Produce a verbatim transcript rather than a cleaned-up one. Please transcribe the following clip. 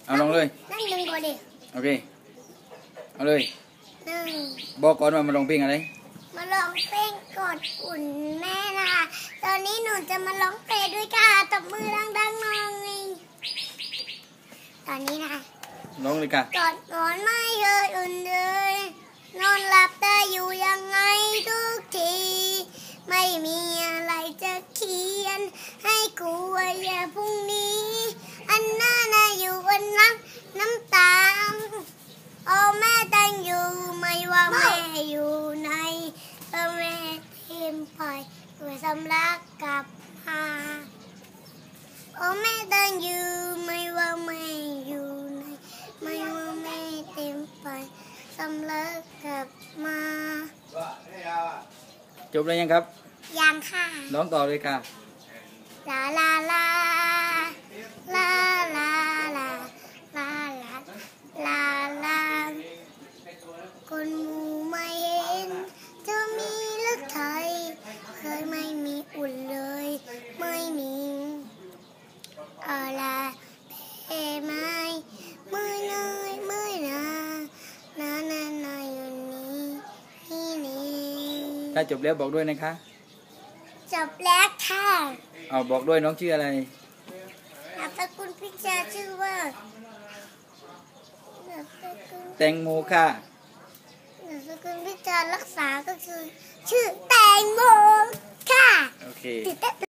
เอาลองเลยนั่งหนึ่งก่อนดิโอเคเอาเลยหนึ่งบอกก่อนว่ามาลองเพลงอะไรมาร้องเพลงกอดอุ่นแม่นะคะตอนนี้หนูจะมาร้องเพลงด้วยค่ะตบมือดังๆหน่อยตอนนี้นะคะร้องเลยค่ะกอดนอนไม่เคยอุ่นเลยนอนหลับแต่อยู่ยังไงทุกทีไม่มีอะไรจะเขียนให้กูว่าอย่าพรุ่งนี้อันหน้าน่าอยู่วันน้ำน้ำตาโอ้แม่ตังอยู่ไม่ว่าแม่อยู่ไหนเออแม่เต็มปล่อยเพื่อสำลักกลับมาโอ้แม่ตังอยู่ไม่ว่าแม่อยู่ไหนไม่ว่าแม่เต็มปล่อยสำลักกลับมาจบแล้วยังครับยังค่ะร้องต่อเลยค่ะลาลาลาลาลาลาลาลาลาคนหมู่ไม่เห็นจะมีลึกไทยเคยไม่มีอุ่นเลยไม่มีอะไรเพ่ไม้มือเนยมือนานานานาอยู่นี้นี่นี่ถ้าจบแล้วบอกด้วยนะคะจบแล้วค่ะเอาบอกด้วยน้องชื่ออะไรนามสกุลพิชาชื่อว่าแตงโมค่ะนามสกุลพิชารักษาก็คือชื่อแตงโมค่ะโอเค